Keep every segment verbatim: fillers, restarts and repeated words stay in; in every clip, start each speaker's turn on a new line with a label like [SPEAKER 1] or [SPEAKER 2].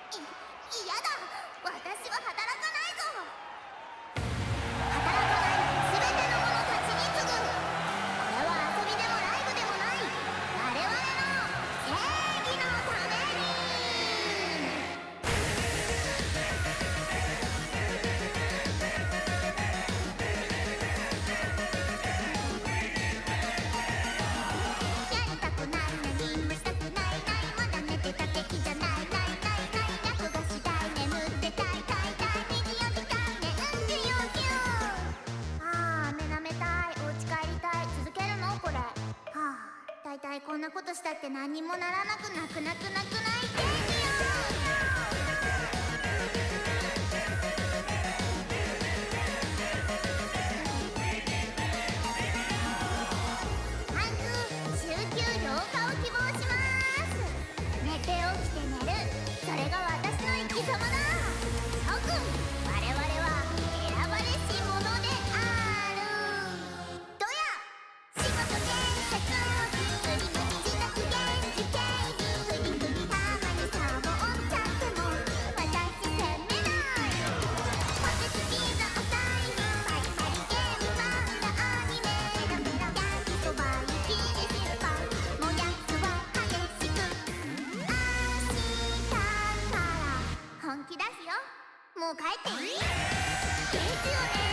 [SPEAKER 1] 嫌だ、私は働かないぞ。働かない全ての者たちに次ぐ。これは遊びでもライブでもない、我々の正義のために。やりたくない、何もしたくない、ないまだ寝てた敵じゃない、ないないない、役がしたい、眠ってたい、たいたい、にじよじかんねんじよじゅう。ああ、目覚めたい、お家帰りたい、続けるのこれ。はあ、だいたいこんなことしたって何にもならなくなくなくなくない正義よ。早く週休ようかを希望します。寝て起きて寝る、それが私の生き様だ。諸君、我々は選ばれし者である。どや仕事建設無理無理自宅現時警備ふりふりたまにサボっちゃっても私責めない。ポテチピザお財布パリパリゲーム漫画アニメラメラ焼きそば雪に失敗もやつは激しく。明日から本気出すよ。もう帰っていい？ですよね。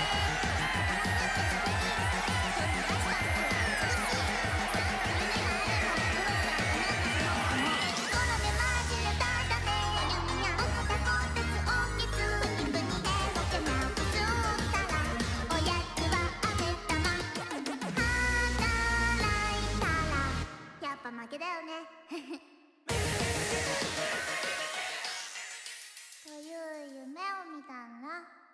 [SPEAKER 1] やっぱ負けだよね。という夢を見たんだ。